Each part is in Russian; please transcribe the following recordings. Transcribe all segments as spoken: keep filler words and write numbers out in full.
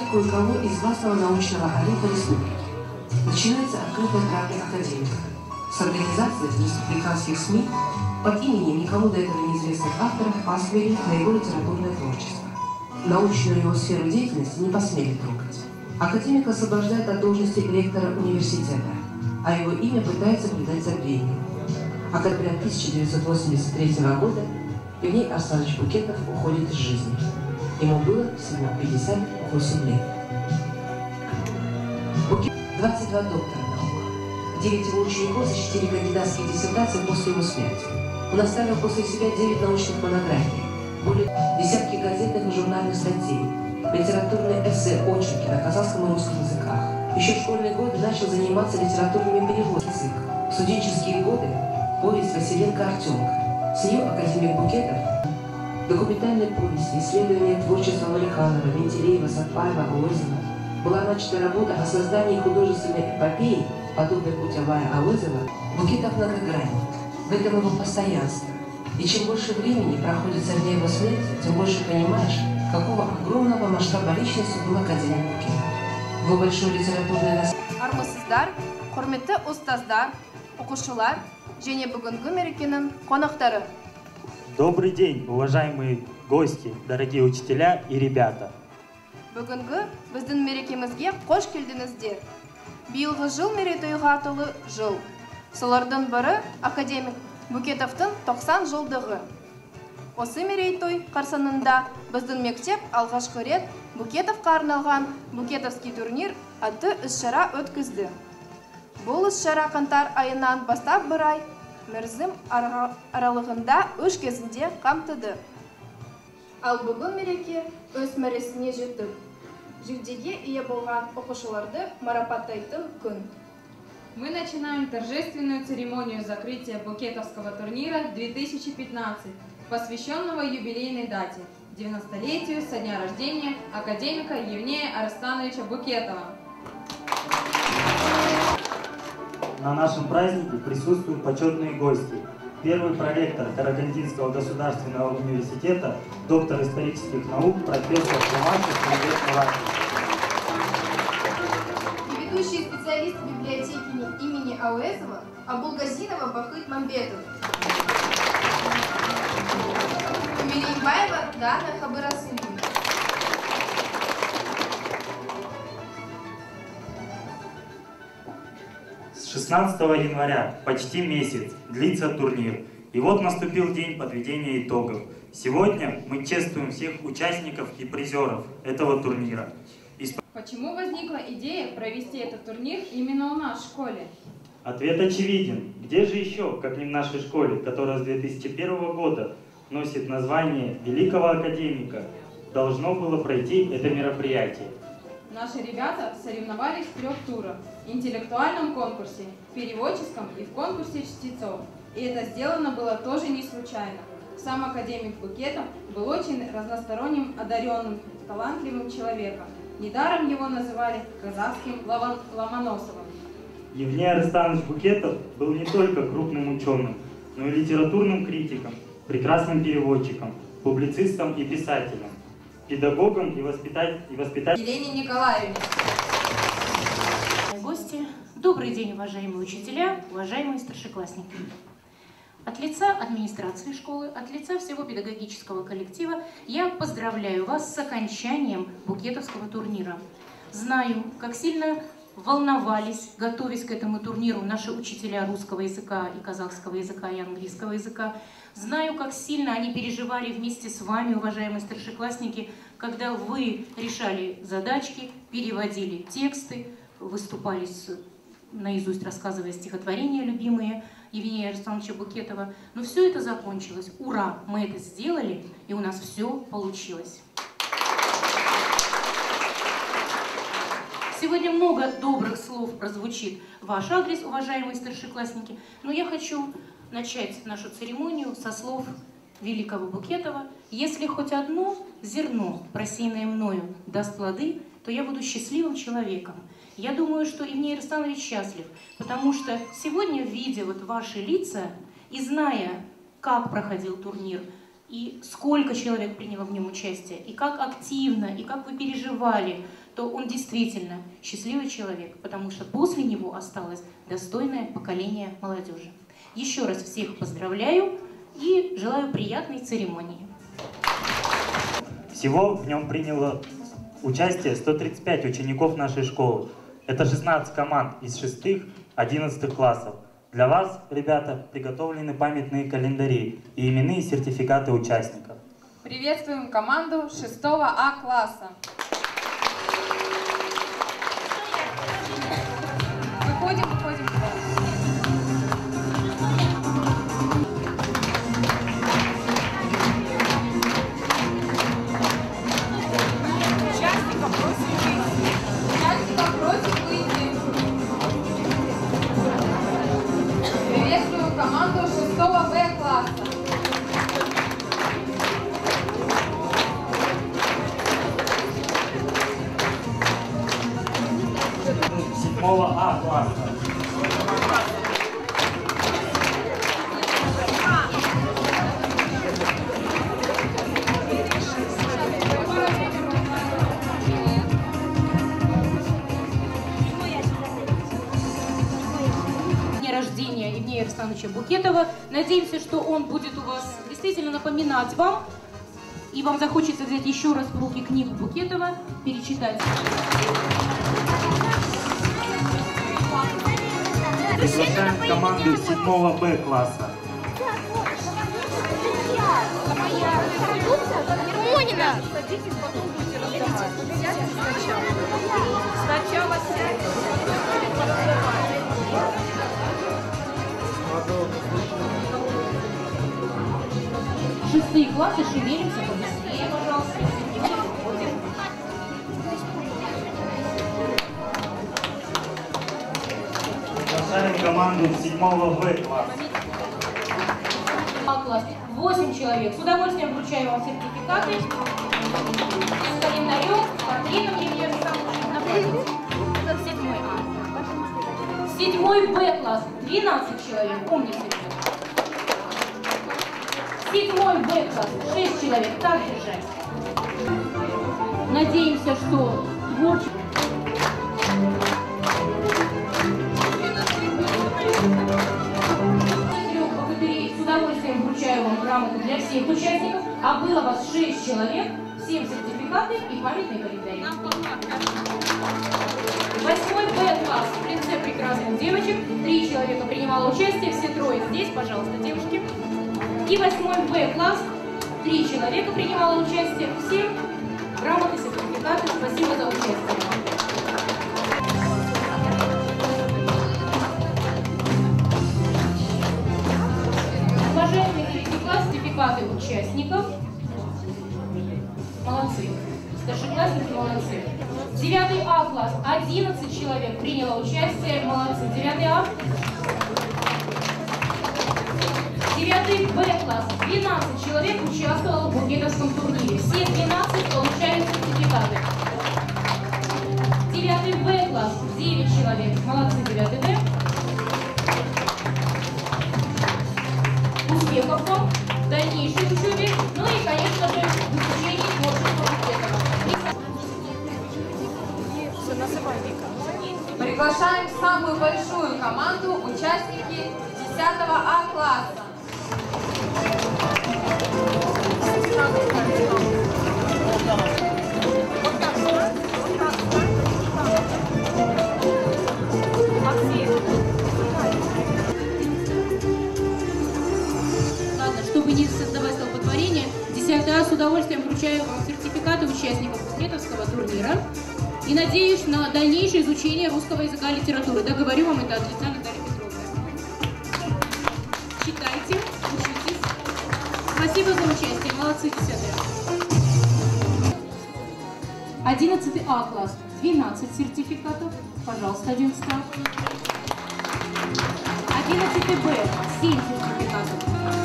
кое-кого из главного научного олимпа республики. Начинается открытая травля академика с организацией республиканских СМИ под именем никому до этого неизвестных авторов паствери на его литературное творчество. Научную его сферу деятельности не посмели трогать. Академик освобождает от должности ректора университета, а его имя пытается придать забвению. Октября тысяча девятьсот восемьдесят третьего года Евгений Арсланович Букетов уходит из жизни. Ему было всего пятьдесят восемь лет. Букетов двадцать два доктора наук. девять его учеников защитили кандидатские диссертации после его смерти. Он оставил после себя девять научных монографий, более десятки газетных и журнальных статей, литературные эссе, очерки на казахском и русском языках. Еще в школьные годы начал заниматься литературными переводами. В студенческие годы повесть Василенко «Артемка». С нее академик Букетов, документальные повести, исследования творчества Валиханова, Менделеева, Сатпаева, Ауэзова. Была начата работа о создании художественной эпопеи, подобной Путевая Ауэзова. Букетов многогранен. В этом его постоянство. И чем больше времени проходит со дня его смерти, тем больше понимаешь, какого огромного масштаба личности был академик Букетов. Его большое литературное наследие. Армысыздар, құрметті ұстаздар, оқушылар, және бүгінгі мерекенің қонақтары. Добрый день, уважаемые гости, дорогие учителя и ребята. Бүгінгі біздің мерекемізге қош келдіңіздер. Биылғы жыл мерейтойға толы жыл. Солардың бірі академик Букетовтың тоқсан жылдығы. Осы мерейтой қарсаңында біздің мектеп алғашқы рет Букетовқа арналған Букетовский турнир атты іс-шара өткізді. Бұл іс-шара қаңтар айынан бастап бір ай мерзім аралығында үш кезінде қамтыды. Ал бүгін мереке өз мәресіне жетіп, жүлдеге ие болған оқушыларды марапаттайтын күн. Мы начинаем торжественную церемонию закрытия Букетовского турнира две тысячи пятнадцать, посвященного юбилейной дате – девяностолетию со дня рождения академика Евгения Арслановича Букетова. На нашем празднике присутствуют почетные гости. Первый проректор Карагандинского государственного университета, доктор исторических наук, профессор Кумашев Мурат Муратович. И ведущий специалист библиотеки имени Ауэзова Абулгазинова Бахыт Мамбетов. Умелимбаева Дана Хабарасулина. С шестнадцатого января, почти месяц, длится турнир. И вот наступил день подведения итогов. Сегодня мы чествуем всех участников и призеров этого турнира. Почему возникла идея провести этот турнир именно у нас в школе? Ответ очевиден. Где же еще, как не в нашей школе, которая с две тысячи первого года носит название великого академика, должно было пройти это мероприятие? Наши ребята соревновались в трех турах – в интеллектуальном конкурсе, в переводческом и в конкурсе чтецов. И это сделано было тоже не случайно. Сам академик Букетов был очень разносторонним, одаренным, талантливым человеком. Недаром его называли казахским Ломоносовым. Евгений Арсланович Букетов был не только крупным ученым, но и литературным критиком, прекрасным переводчиком, публицистом и писателем, педагогом и воспитателем. Елене Николаевне. Гости, добрый день, уважаемые учителя, уважаемые старшеклассники. От лица администрации школы, от лица всего педагогического коллектива я поздравляю вас с окончанием Букетовского турнира. Знаю, как сильно волновались, готовясь к этому турниру, наши учителя русского языка и казахского языка и английского языка. Знаю, как сильно они переживали вместе с вами, уважаемые старшеклассники, когда вы решали задачки, переводили тексты, выступали наизусть, рассказывая стихотворения любимые Евгения Арслановича Букетова. Но все это закончилось. Ура! Мы это сделали, и у нас все получилось. Сегодня много добрых слов прозвучит в ваш адрес, уважаемые старшеклассники, но я хочу начать нашу церемонию со слов великого Букетова. Если хоть одно зерно, просеянное мною, даст плоды, то я буду счастливым человеком. Я думаю, что Евгений Арсланович счастлив, потому что сегодня, видя вот ваши лица и зная, как проходил турнир, и сколько человек приняло в нем участие, и как активно, и как вы переживали что он действительно счастливый человек, потому что после него осталось достойное поколение молодежи. Еще раз всех поздравляю и желаю приятной церемонии. Всего в нем приняло участие сто тридцать пять учеников нашей школы. Это шестнадцать команд из шестых-одиннадцатых классов. Для вас, ребята, приготовлены памятные календари и именные сертификаты участников. Приветствуем команду шестого А класса. Выходим, выходим. Участников просим выйти. Участников просим выйти. Приветствуем команду шестого Б класса. седьмого А класса. Дня рождения Евгения Арслановича Букетова. Надеемся, что он будет у вас действительно напоминать вам, и вам захочется взять еще раз в руки книгу Букетова, перечитать. Приглашаем команду седьмого Б класса. Ермонина! Садитесь, потом будете разговаривать. Сядьте сначала. Сначала сядьте, потом разговаривать. Шестые классы, шевелимся побыстрее, пожалуйста. Приглашаем команду седьмого В класса. А класс. Восемь человек. С удовольствием вручаю вам сертификаты с календарем, с портретом Евгения Арслановича. Это седьмой А. Седьмой Б класс. двенадцать человек. Помните, ребята. Седьмой Б класс. шесть человек. Так держать. Надеемся, что творчество... Трех богатырей с удовольствием вручаю вам грамоты для всех участников, а было вас шесть человек, всем сертификаты и памятные календари. Восьмой Б класс, в лице прекрасных девочек, три человека принимало участие, все трое здесь, пожалуйста, девушки. И восьмой Б класс, три человека принимало участие, всем грамоты, сертификаты, спасибо за участие. Уважаемые девятый класс, сертификаты участников. Молодцы. Старшеклассники молодцы. девятый А класс. одиннадцать человек приняло участие. Молодцы. девятый А. девятый Б класс. двенадцать человек участвовало в букетовском турнире. Все двенадцать получают сертификаты. девятый Б класс. девять человек. Молодцы. девятый Б. Успехов вам в дальнейшей учебе, ну и, конечно же, в изучении творчества Букетова. Приглашаем самую большую команду участники десятого А класса. Ладно, чтобы не создавать столпотворение, десятый А с удовольствием вручаю вам сертификаты участников букетовского турнира и надеюсь на дальнейшее изучение русского языка и литературы. Да, говорю вам это от лица Натальи Петровны. Читайте, учитесь. Спасибо за участие. Молодцы, десятый А. одиннадцатый А класс. двенадцать сертификатов. Пожалуйста, одиннадцатый А. одиннадцатый Б. семь сертификатов.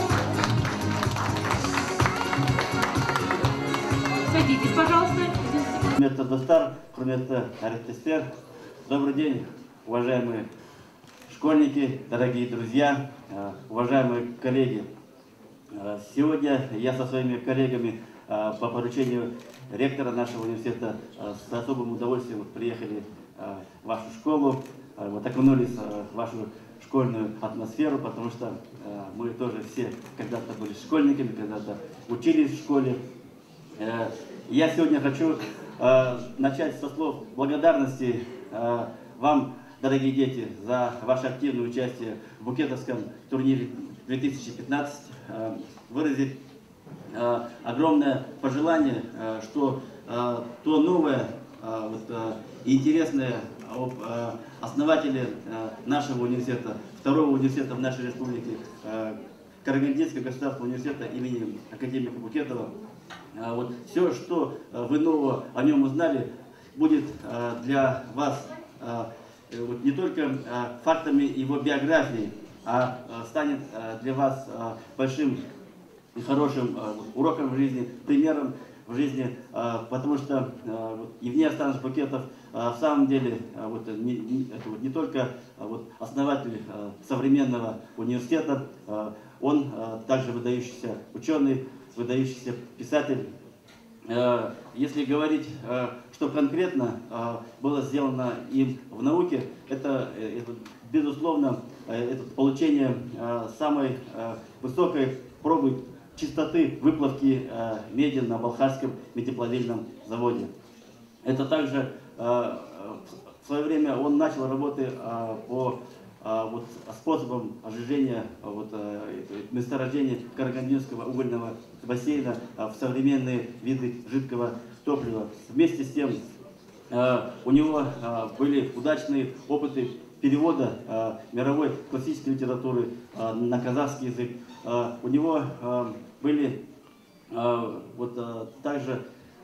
Садитесь, пожалуйста. Құрметті достар, құрметті әріптестер, добрый день, уважаемые школьники, дорогие друзья, уважаемые коллеги. Сегодня я со своими коллегами по поручению ректора нашего университета с особым удовольствием вот приехали в вашу школу, вот окунулись в вашу школьную атмосферу, потому что мы тоже все когда-то были школьниками, когда-то учились в школе. Я сегодня хочу начать со слов благодарности вам, дорогие дети, за ваше активное участие в букетовском турнире две тысячи пятнадцать, выразить огромное пожелание, что то новое и интересное об основателе нашего университета, второго университета в нашей республике, Карагандинского государственного университета имени академика Букетова. Вот все, что вы нового о нем узнали, будет для вас вот не только фактами его биографии, а станет для вас большим и хорошим уроком в жизни, примером в жизни, потому что Евгений Арсланович Букетов в самом деле вот, не, не, это вот не только вот, основатель современного университета, он также выдающийся ученый, выдающийся писатель. Если говорить, что конкретно было сделано им в науке, это, это безусловно, это получение самой высокой пробы чистоты выплавки меди на Балхашском медиплавильном заводе. Это также в свое время он начал работы по вот, способам сжижения вот, месторождения Карагандинского угольного бассейна в современные виды жидкого топлива. Вместе с тем у него были удачные опыты перевода мировой классической литературы на казахский язык. У него были вот, также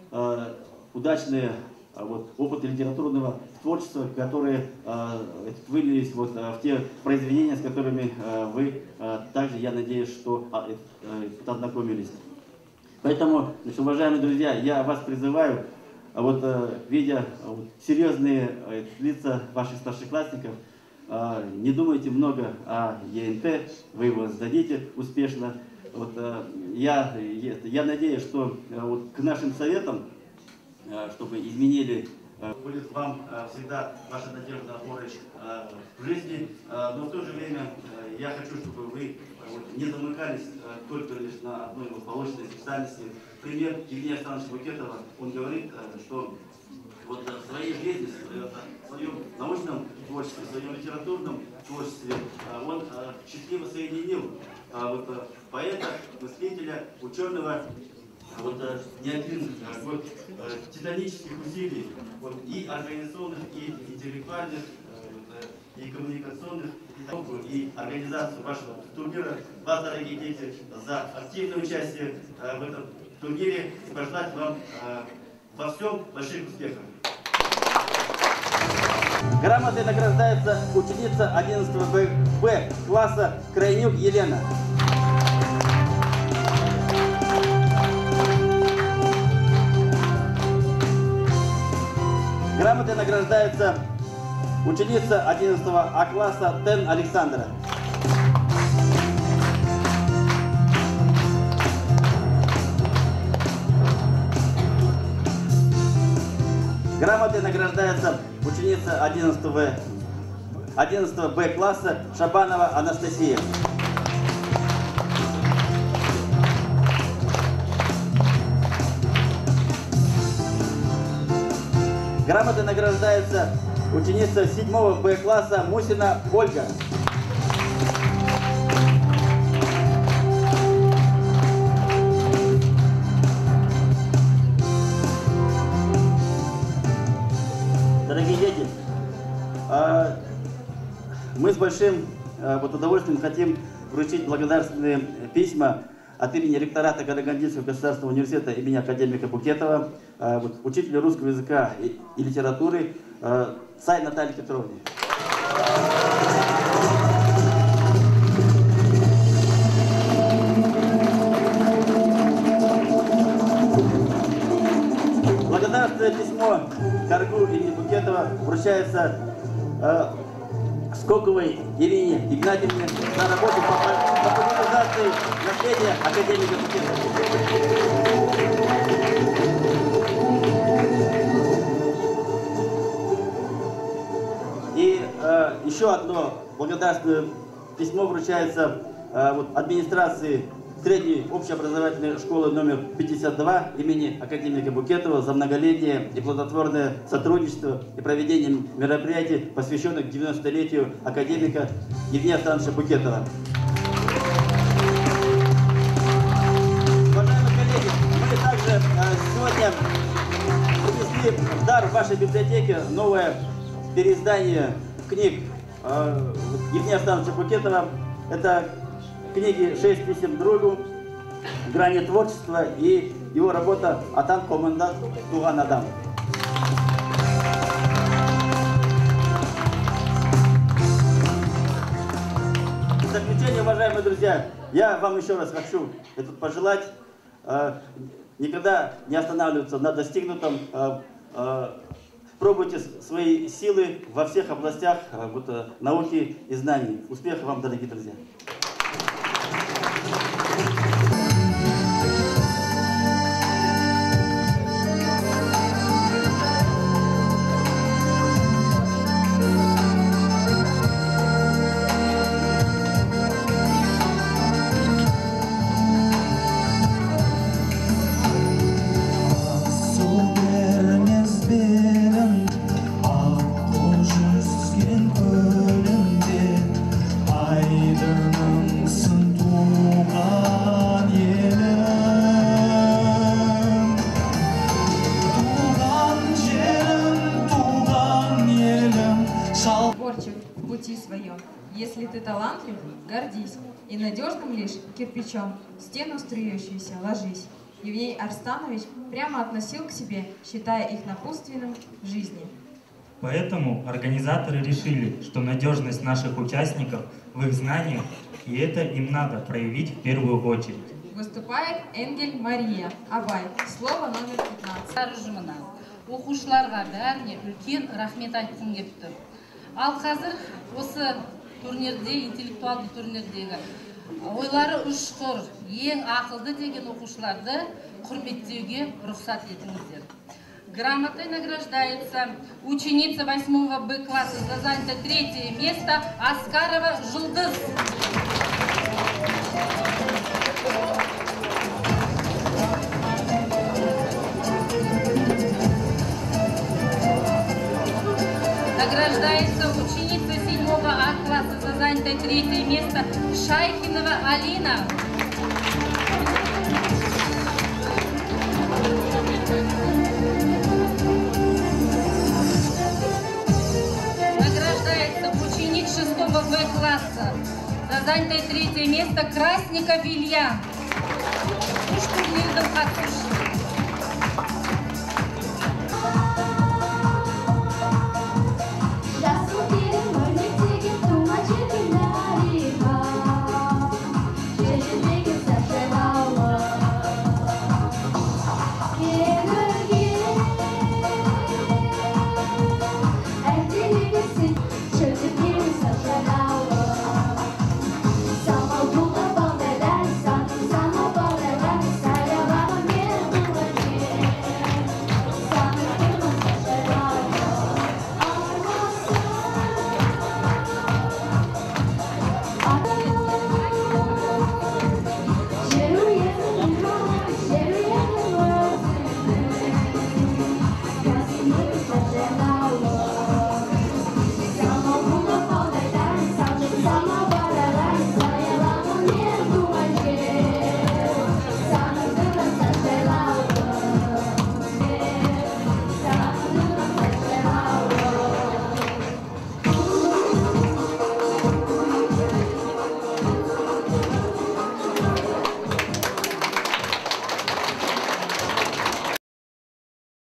удачные вот, опыты литературного творчества, которые э, вылились вот, в те произведения, с которыми э, вы э, также, я надеюсь, что э, э, познакомились. Поэтому, значит, уважаемые друзья, я вас призываю, вот, э, видя вот, серьезные э, лица ваших старшеклассников, э, не думайте много о Е Н Т, вы его сдадите успешно. Вот, э, я, я надеюсь, что э, вот, к нашим советам, чтобы изменили, будет вам всегда ваша надежда, опора в жизни, но в то же время я хочу, чтобы вы не замыкались только лишь на одной молочной специальности. Пример Евгения Арслановича Букетова, он говорит, что вот в своей жизни, в своем научном творчестве, в своем литературном творчестве он счастливо соединил вот, поэта, мыслителя, ученого. Вот не один год титанических усилий вот, и организационных, и интеллектуальных, вот, и коммуникационных, и организацию вашего турнира. Вас, дорогие дети, за активное участие в этом турнире и пожелать вам во всем больших успехов. Грамотой награждается ученица одиннадцатого Б класса Крайнюк Елена. Грамотой награждается ученица одиннадцатого А класса Тен Александра. Грамотой награждается ученица одиннадцатого Б класса Шабанова Анастасия. Грамотой награждается ученица седьмого Б класса Мусина Ольга. Дорогие дети, мы с большим вот удовольствием хотим вручить благодарственные письма от имени ректората Карагандинского государственного университета имени академика Букетова, вот, учителю русского языка и, и литературы Цай Наталье Петровне. Благодарственное письмо Каргу имени Букетова вручается э, Скоковой Ирине Игнатьевне за работу по популяризации наследия академика Букетова. еще одно благодарственное письмо вручается э, вот, администрации средней общеобразовательной школы номер пятьдесят два имени академика Букетова за многолетнее и плодотворное сотрудничество и проведение мероприятий, посвященных девяностолетию академика Евгения Александровича Букетова. Уважаемые коллеги, мы также э, сегодня принесли в дар в вашей библиотеке новое переиздание книг э, Евгения Александровича Букетова. Это книги «Шесть писем другу», «Грани творчества» и его работа «Атан комендант Туган Адам». В заключение, уважаемые друзья, я вам еще раз хочу это пожелать э, никогда не останавливаться на достигнутом. Э, э, пробуйте свои силы во всех областях э, вот, э, науки и знаний. Успехов вам, дорогие друзья! В пути своем. Если ты талантлив, гордись, и надежным лишь кирпичом в стену струящуюся ложись. Евгений Арстанович прямо относил к себе, считая их напутственным в жизни. Поэтому организаторы решили, что надежность наших участников в их знаниях, и это им надо проявить в первую очередь. Выступает Энгель Мария Абай. Слово номер пятнадцать. Оқушыларға бәріне үлкен рахмет айтқым келіп тұр. Ал қазір осы турнирде, интеллектуалды турнирдегі ойлары ұшқыр, ең ақылды деген оқушыларды құрметтеуге рұқсат етіңіздер. Грамотой награждается ученица восьмого Б класса, за занято третье место, Аскарова Жылдыз. Награждается ученица седьмого А класса, за занятое третье место, Шайхинова Алина. Награждается ученик шестого В класса, за занятое третье место, Красников Илья. Уж турнирдің қатысушысы.